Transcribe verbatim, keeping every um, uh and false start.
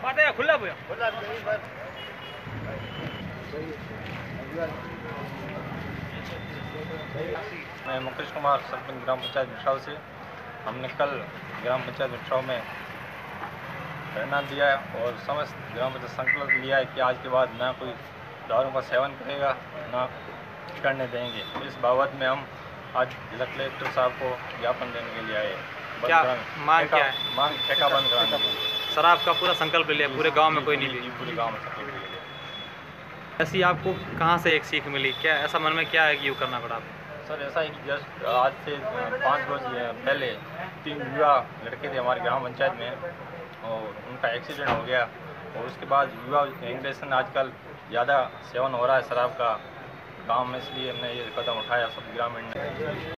खुला मैं मुकेश कुमार, सरपंच ग्राम पंचायत मिश्राव से। हमने कल ग्राम पंचायत मिश्राव में धरना दिया है और समस्त ग्राम पंचायत संकल्प लिया है कि आज के बाद ना कोई दारू का सेवन करेगा, ना करने देंगे। इस बाबत में हम आज जिला कलेक्टर साहब को ज्ञापन देने के लिए आए। क्या मांग क्या है? मांग ठेका बंद कराने की। शराब का पूरा संकल्प लिया, पूरे गांव में कोई नहीं भी भी। पूरे गांव में संकल्प लिया। ऐसी आपको कहां से एक सीख मिली? क्या ऐसा मन में क्या है कि यूँ करना पड़ा आपको? सर ऐसा है कि जस्ट आज से पाँच रोज पहले तीन युवा लड़के थे हमारे ग्राम पंचायत में और उनका एक्सीडेंट हो गया और उसके बाद युवा एंग्रेशन आजकल ज़्यादा सेवन हो रहा है शराब का गांव में, इसलिए हमने ये कदम उठाया सब ग्रामीण ने।